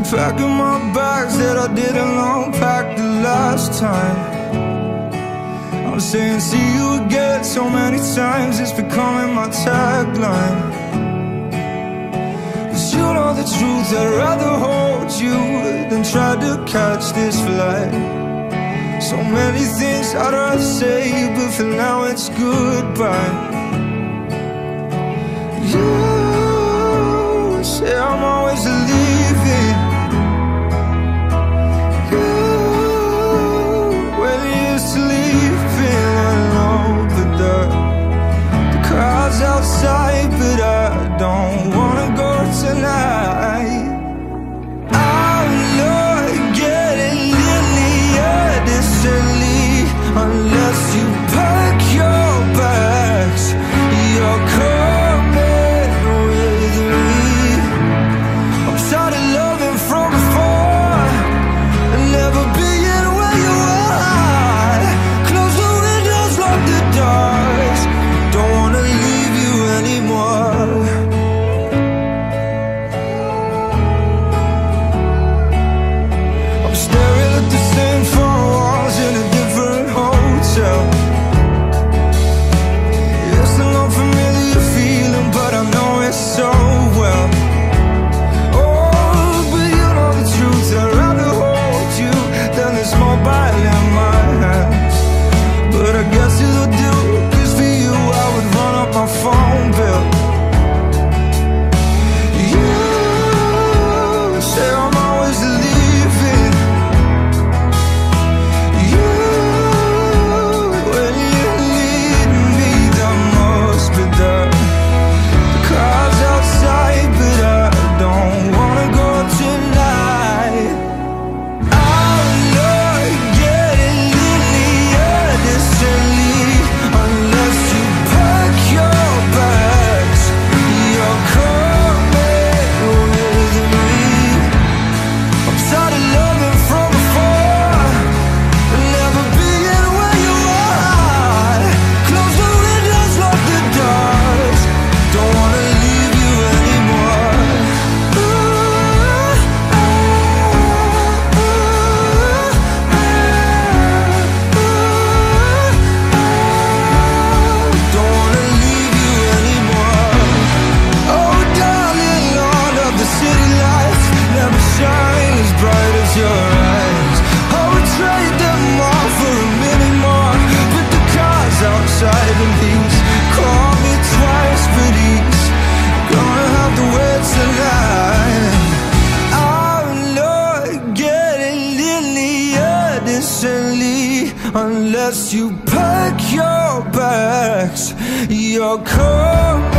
packing my bags that I didn't unpack the last time. I'm saying see you again so many times, it's becoming my tagline. 'Cause you know the truth, I'd rather hold you than try to catch this flight. So many things I'd rather say, but for now it's goodbye. You say I'm always leaving. You, when you're sleeping alone, but the crowd's outside, but I don't wanna go tonight. I'm not getting nearly Addison Lee unless you pack your bags. You're coming with me. I'm tired of loving from afar and never being where you are. Close the windows, lock the doors. Don't wanna leave you anymore. I'm staring at the same four walls in a different hotel. It's an unfamiliar feeling, but I know it so well. Oh, but you know the truth, I'd rather hold you than this mobile in my hands. But I guess it'll do, 'cause for you I would run up my phone bill. You say I'm always leaving. You, when you need me the most, but the crowd's outside, but I don't wanna go tonight. I'm not getting nearly Addison Lee unless you pack your bags. You're coming with me. I'm tired of loving from afar and never being where you are. Close the windows, lock the doors. Don't wanna leave you anymore. Don't wanna leave you anymore. Oh darling, Lord of the city lights never shine as bright as your eyes. I would trade them all for a minute more, but the car's outside and he's called me twice, but he's gonna have to wait tonight. I'm not getting nearly Addison Lee unless you pack your bags. You're coming